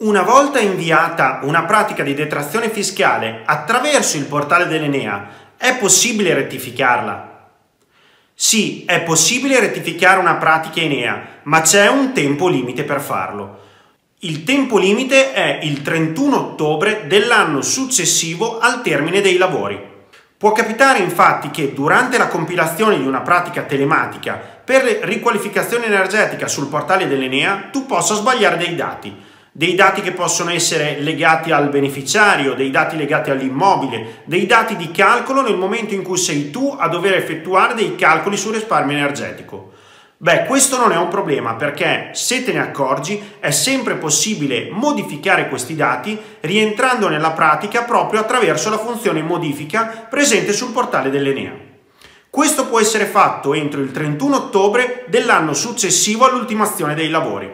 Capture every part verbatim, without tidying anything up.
Una volta inviata una pratica di detrazione fiscale attraverso il portale dell'Enea, è possibile rettificarla? Sì, è possibile rettificare una pratica Enea, ma c'è un tempo limite per farlo. Il tempo limite è il trentuno ottobre dell'anno successivo al termine dei lavori. Può capitare infatti che durante la compilazione di una pratica telematica per riqualificazione energetica sul portale dell'Enea tu possa sbagliare dei dati. Dei dati che possono essere legati al beneficiario, dei dati legati all'immobile, dei dati di calcolo nel momento in cui sei tu a dover effettuare dei calcoli sul risparmio energetico. Beh, questo non è un problema perché, se te ne accorgi, è sempre possibile modificare questi dati rientrando nella pratica proprio attraverso la funzione modifica presente sul portale dell'Enea. Questo può essere fatto entro il trentuno ottobre dell'anno successivo all'ultimazione dei lavori.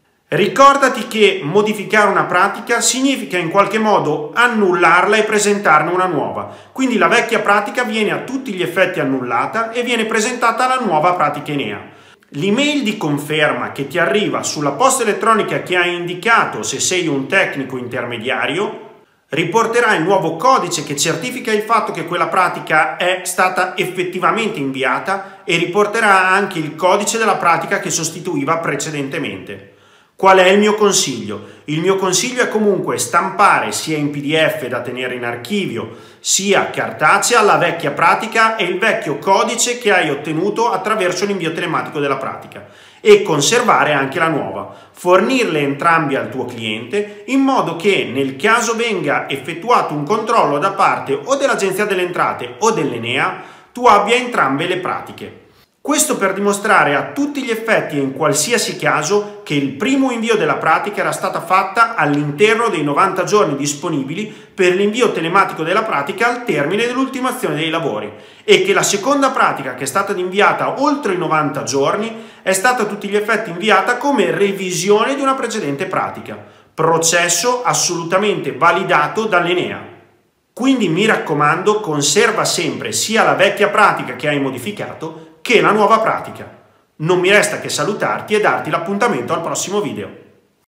Ricordati che modificare una pratica significa in qualche modo annullarla e presentarne una nuova, quindi la vecchia pratica viene a tutti gli effetti annullata e viene presentata la nuova pratica Enea. L'email di conferma che ti arriva sulla posta elettronica che hai indicato se sei un tecnico intermediario riporterà il nuovo codice che certifica il fatto che quella pratica è stata effettivamente inviata e riporterà anche il codice della pratica che sostituiva precedentemente. Qual è il mio consiglio? Il mio consiglio è comunque stampare sia in P D F da tenere in archivio, sia cartacea la vecchia pratica e il vecchio codice che hai ottenuto attraverso l'invio telematico della pratica e conservare anche la nuova, fornirle entrambi al tuo cliente in modo che nel caso venga effettuato un controllo da parte o dell'Agenzia delle Entrate o dell'Enea, tu abbia entrambe le pratiche. Questo per dimostrare a tutti gli effetti e in qualsiasi caso che il primo invio della pratica era stata fatta all'interno dei novanta giorni disponibili per l'invio telematico della pratica al termine dell'ultimazione dei lavori e che la seconda pratica, che è stata inviata oltre i novanta giorni, è stata a tutti gli effetti inviata come revisione di una precedente pratica, processo assolutamente validato dall'Enea. Quindi mi raccomando, conserva sempre sia la vecchia pratica che hai modificato che la nuova pratica. Non mi resta che salutarti e darti l'appuntamento al prossimo video.